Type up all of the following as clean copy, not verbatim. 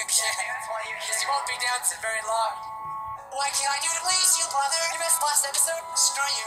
you can't. Cause you won't be dancing very long. What can I do to please you, mother? You missed last episode. Screw you.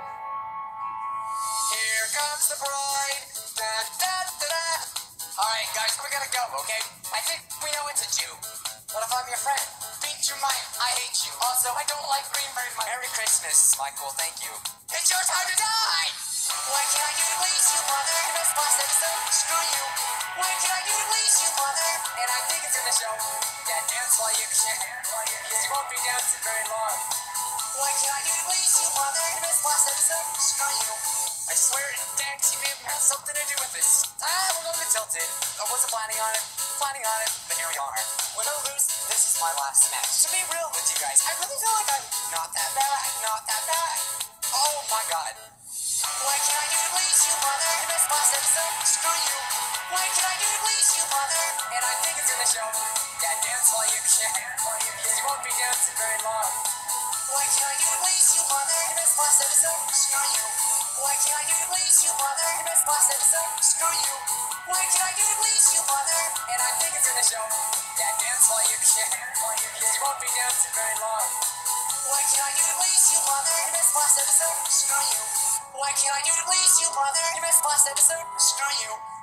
Here comes the bride. Da, da, da, da. Alright, guys, we gotta go, okay? I think we know it's a Jew. But if I'm your friend, beat your mind. I hate you. Also, I don't like green very much. Merry Christmas, Michael. Thank you. It's your time to die! What can I do to please you, mother? You missed last episode. Screw you. What can I do to please you, mother? And I think it's in the show. Yeah, dance while you can. Cause you won't be dancing very long. What can I do to please you, mother? You missed last episode. Screw you. I swear dancing has something to do with this. We're going to Tilted. I wasn't planning on it, but here we are. Win or lose, this is my last match. To be real with you guys, I really feel like I'm not that bad. Oh my god. What can I do to please you, mother? You missed last episode. Screw you. What can I do to please you, mother? And I think it's in the show. Yeah, dance while you can. Cause you won't be dancing very long. What can I do to please you, mother? You missed last episode. Screw you. What can I do to please you, mother? You missed last episode. Screw you. What can I do to please you, mother? And I think it's in the show. Yeah, dance while you can. Cause you won't be dancing very long. What can I do to please you, mother? You missed last episode. Screw you. What can I do to please you, mother? You missed last episode. Screw you.